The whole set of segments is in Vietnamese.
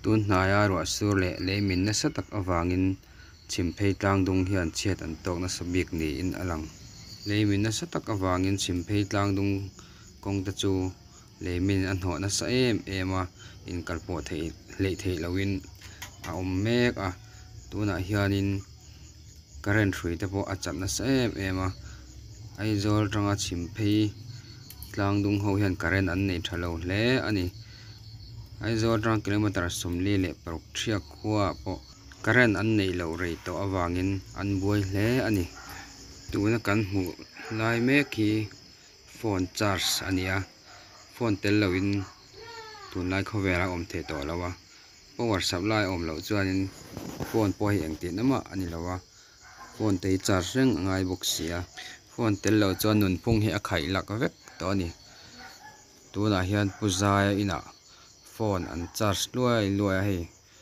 tun hnaya ro sur le min na satak awangin chimphei tlang dung hian chiat an tok na sabik ni in alang leimin na satak awangin chimphei tlang dung kong ta chu leimin an ho na sa em a in kalpo thei lei thei lawin a mek a tuna hianin current hrui te pawh a chat na sa em a aizawl tanga chimphei tlang dung ho hian current an nei thalo hle ani aizawl tang kilometer somli le paruk thiak khuwa pawh current an nei lo rei to awangin an buai hle ani tuna kan hmu lai mek hi phone charge ania phone tel loin tun lai kho vela om the to lawa power supply om lo chuanin phone pawh hi eng tin ama ani lawa phone te charge reng ngai box sia phone tel lo chuan nun phung hi a khai lak vek to ani tuna hian puzai ina phone an charge luai hei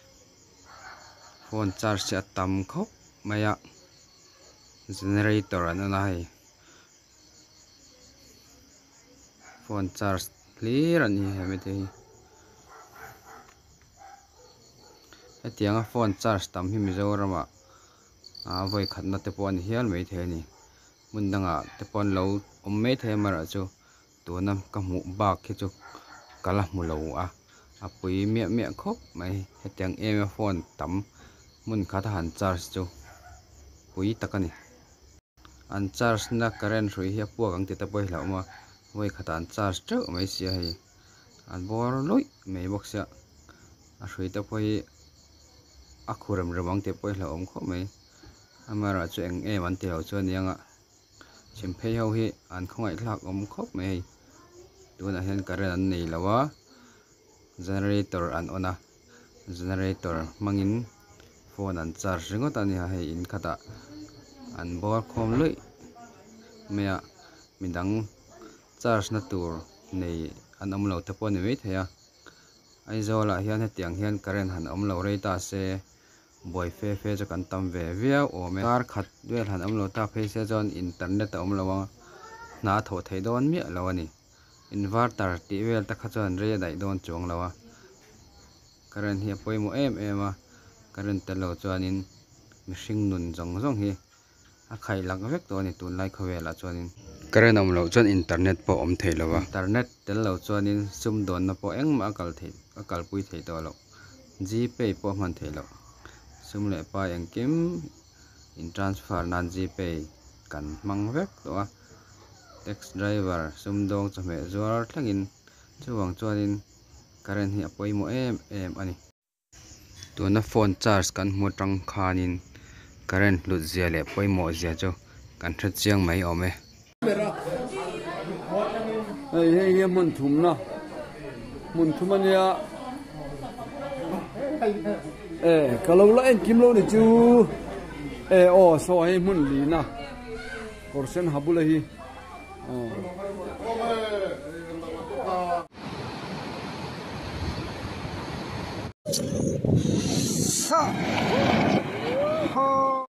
phone charge se tam khop maya generator an na hei phone charge clear ani hemete hetianga phone charge tam hi mizorama a voi khatna te pawh ani hial mai the ni mundanga te pon lo om mai the mara chu tunam ka hmu bak khi chu kala hmu lo a pui mia khop mai hetiang em phone tam mun kha han charge chu pui takani an charge na current hrui hi puak ang te ta poi hlawma voi khatan charge treuh mai sia hei an bor loi mai box ya a hrui ta poi a khuram rawang te poi hla om kho mai amara chu eng em an te ho chu anianga chimphei ho hi an khongai thlak om khop mai tuna hian current an nei lawa generator an ona generator mangin phone an charge ringot ani ha hei in khata an bor khom loi maya midang charge na tur nei an om lo te pawh ni mai theya aizawl ah hian hetiang hian current han om lo rei ta se boy fe chu kan tam ve viau ome tar khat duel han om lo ta phei se chuan internet a om lo na tho thei don mi lo ani inverter ti vel ta kha chuan re dai don chuang lawa current hi poimo em a current te lo chuanin mihring nun zong hi a khai lak vek to ni tun lai khowela chuanin current om lo chuan internet pawh om thei lawa internet tel lo chuanin sum don na pawh engma a kal pui thei to lo gpay pawh man thei lo sum le pa engkim in transfer nan gpay kan mang vek to a tax driver sum dong chame zuar thlangin chuwang chuanin current hi apoimo em ani tuna phone charge kan hmu tang khanin current lut zia le poimo zia chu kan thra chiang mai ome hei mun thum ania kalau la en kim lo ni chu so hei mun li na portion habula hi sa